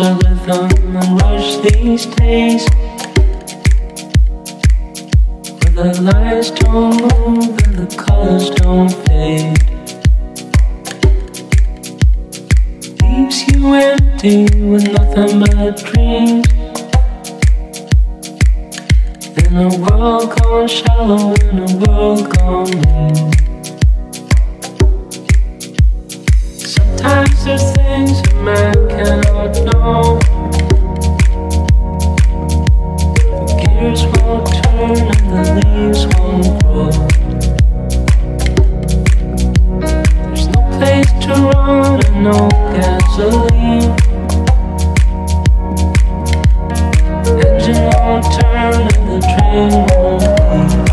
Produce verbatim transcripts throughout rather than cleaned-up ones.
a rhythm and rush these days, where the lights don't move and the colors don't fade. Leaves you empty with nothing but dreams, in a world gone shallow, in a world gone mean. Sometimes there's things a man cannot know. The gears won't turn and the leaves won't grow. There's no place to run and no gasoline. Engine won't turn and the train won't leave.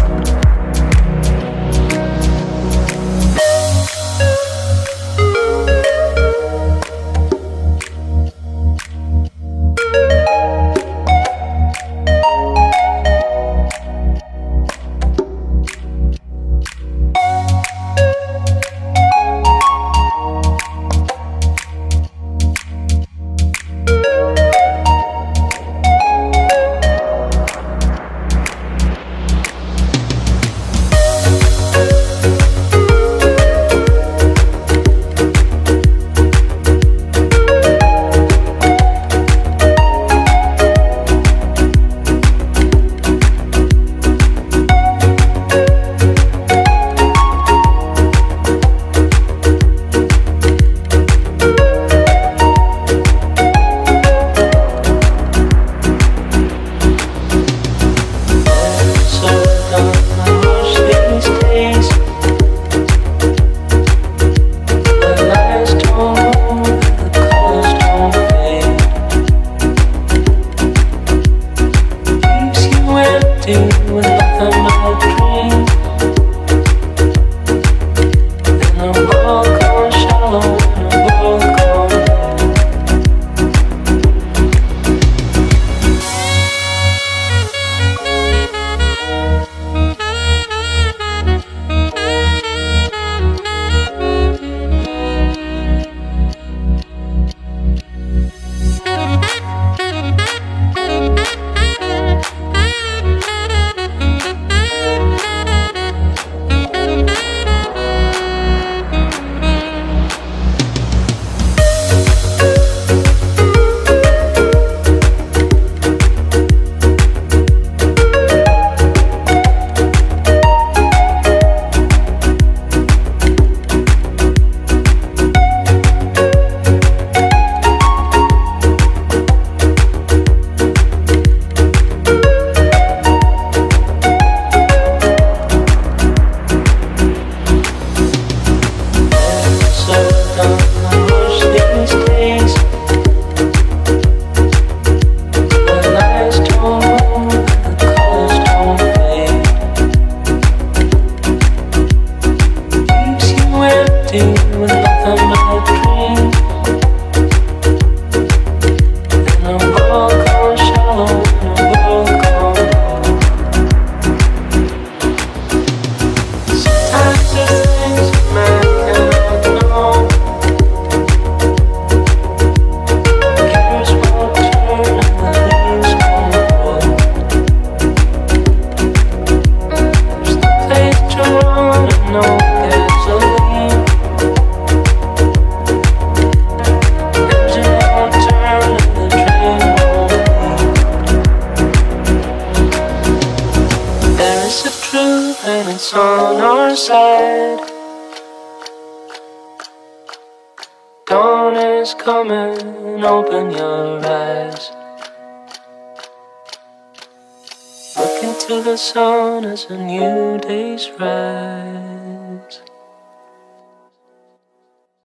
Dawn is coming, open your eyes. Look into the sun as a new day's rise.